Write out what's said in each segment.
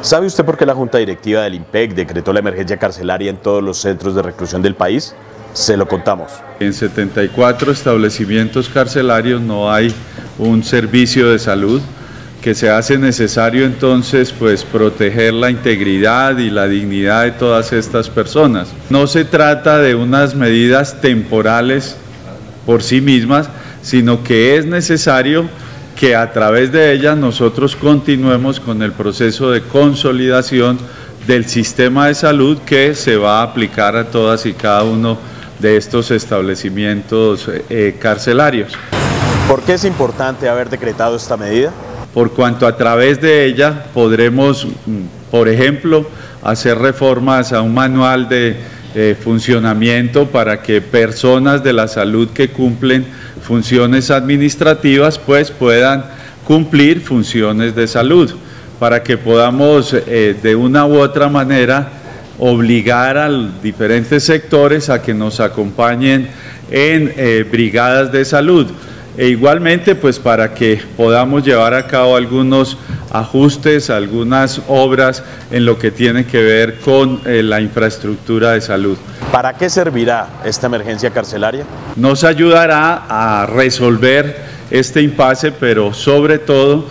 ¿Sabe usted por qué la Junta Directiva del IMPEC decretó la emergencia carcelaria en todos los centros de reclusión del país? Se lo contamos. En 74 establecimientos carcelarios no hay un servicio de salud, que se hace necesario entonces proteger la integridad y la dignidad de todas estas personas. No se trata de unas medidas temporales por sí mismas, sino que es necesario que a través de ellas nosotros continuemos con el proceso de consolidación del sistema de salud que se va a aplicar a todas y cada uno de estos establecimientos carcelarios. ¿Por qué es importante haber decretado esta medida? Por cuanto a través de ella podremos, por ejemplo, hacer reformas a un manual de funcionamiento para que personas de la salud que cumplen funciones administrativas puedan cumplir funciones de salud, para que podamos de una u otra manera obligar a los diferentes sectores a que nos acompañen en brigadas de salud. E igualmente para que podamos llevar a cabo algunos ajustes, algunas obras en lo que tiene que ver con la infraestructura de salud. ¿Para qué servirá esta emergencia carcelaria? Nos ayudará a resolver este impasse, pero sobre todo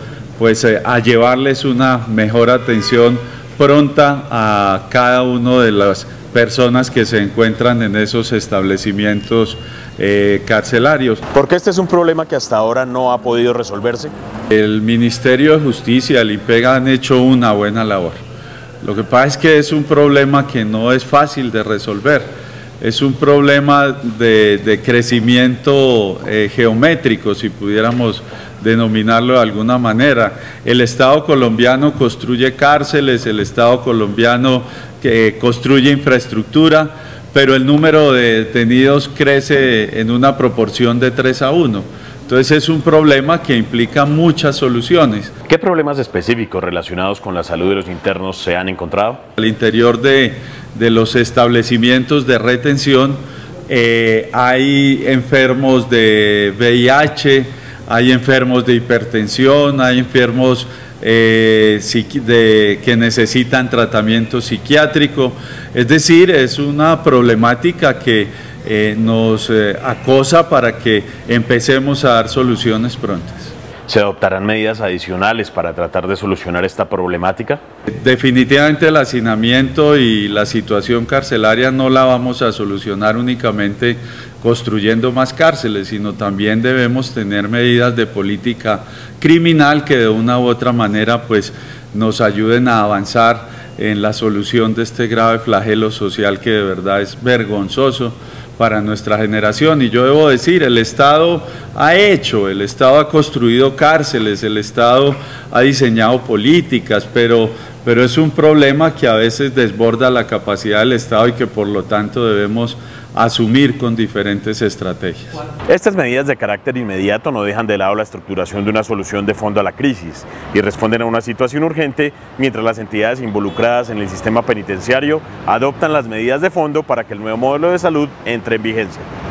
a llevarles una mejor atención pronta a cada una de las personas que se encuentran en esos establecimientos carcelarios. ¿Por qué este es un problema que hasta ahora no ha podido resolverse? El Ministerio de Justicia, el IMPEC han hecho una buena labor. Lo que pasa es que es un problema que no es fácil de resolver. Es un problema de crecimiento geométrico, si pudiéramos denominarlo de alguna manera. El Estado colombiano construye cárceles, el Estado colombiano construye infraestructura, pero el número de detenidos crece en una proporción de 3:1. Entonces es un problema que implica muchas soluciones. ¿Qué problemas específicos relacionados con la salud de los internos se han encontrado? Al interior de los establecimientos de retención hay enfermos de VIH, hay enfermos de hipertensión, hay enfermos que necesitan tratamiento psiquiátrico. Es decir, es una problemática que nos acosa para que empecemos a dar soluciones prontas. ¿Se adoptarán medidas adicionales para tratar de solucionar esta problemática? Definitivamente el hacinamiento y la situación carcelaria no la vamos a solucionar únicamente construyendo más cárceles, sino también debemos tener medidas de política criminal que de una u otra manera nos ayuden a avanzar en la solución de este grave flagelo social que de verdad es vergonzoso para nuestra generación. Y yo debo decir, el Estado ha construido cárceles, el Estado ha diseñado políticas, pero es un problema que a veces desborda la capacidad del Estado y que por lo tanto debemos asumir con diferentes estrategias. Estas medidas de carácter inmediato no dejan de lado la estructuración de una solución de fondo a la crisis y responden a una situación urgente mientras las entidades involucradas en el sistema penitenciario adoptan las medidas de fondo para que el nuevo modelo de salud entre en vigencia.